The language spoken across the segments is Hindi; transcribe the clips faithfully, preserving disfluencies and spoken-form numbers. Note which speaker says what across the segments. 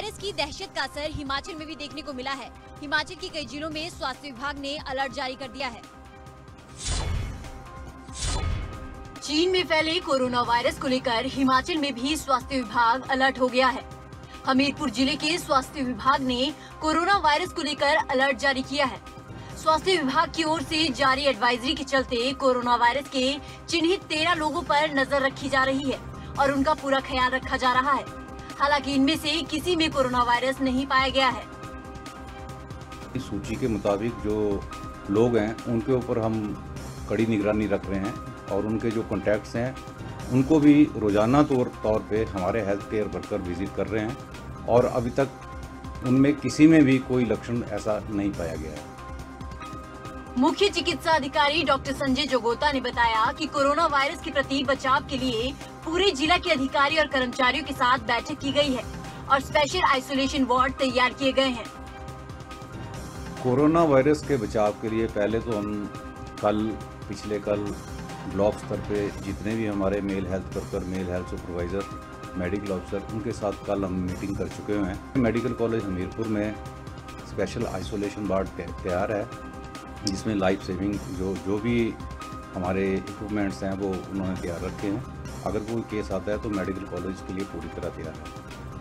Speaker 1: वायरस की दहशत का असर हिमाचल में भी देखने को मिला है। हिमाचल के कई जिलों में स्वास्थ्य विभाग ने अलर्ट जारी कर दिया है। चीन में फैले कोरोना वायरस को लेकर हिमाचल में भी स्वास्थ्य विभाग अलर्ट हो गया है। हमीरपुर जिले के स्वास्थ्य विभाग ने कोरोना वायरस को लेकर अलर्ट जारी किया है। स्वास्थ्य विभाग की ओर से जारी एडवाइजरी के चलते कोरोना वायरस के चिन्हित तेरह लोगों पर नजर रखी जा रही है और उनका पूरा ख्याल रखा जा रहा है। हालांकि इनमें से किसी में कोरोना वायरस नहीं पाया गया है।
Speaker 2: इस सूची के मुताबिक जो लोग हैं उनके ऊपर हम कड़ी निगरानी रख रहे हैं और उनके जो कॉन्टैक्ट्स हैं उनको भी रोजाना तौर तौर पे हमारे हेल्थ केयर वर्कर विजिट कर रहे हैं और अभी तक उनमें किसी में भी कोई लक्षण ऐसा नहीं पाया गया है।
Speaker 1: मुख्य चिकित्सा अधिकारी डॉक्टर संजय जोगोता ने बताया कि कोरोना वायरस के प्रति बचाव के लिए पूरे जिला के अधिकारी और कर्मचारियों के साथ बैठक की गई है और स्पेशल आइसोलेशन वार्ड तैयार किए गए हैं।
Speaker 2: कोरोना वायरस के बचाव के लिए पहले तो हम कल पिछले कल ब्लॉक स्तर पे जितने भी हमारे male health worker, male health supervisor, medical officer, उनके साथ कल हम मीटिंग कर चुके हुए हैं। मेडिकल कॉलेज हमीरपुर में स्पेशल आइसोलेशन वार्ड तैयार है जिसमें लाइफ सेविंग जो जो भी हमारे इक्विपमेंट्स हैं वो उन्होंने तैयार रखे हैं। अगर कोई केस आता है तो मेडिकल कॉलेज के लिए पूरी तरह तैयार है।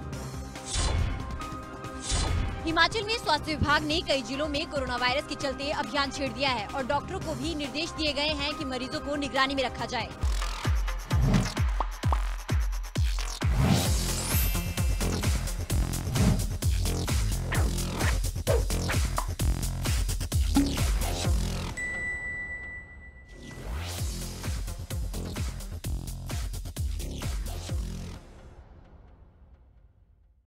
Speaker 1: हिमाचल में स्वास्थ्य विभाग ने कई जिलों में कोरोना वायरस के चलते अभियान छेड़ दिया है और डॉक्टरों को भी निर्देश दिए गए हैं कि मरीजों को निगरानी में रखा जाए।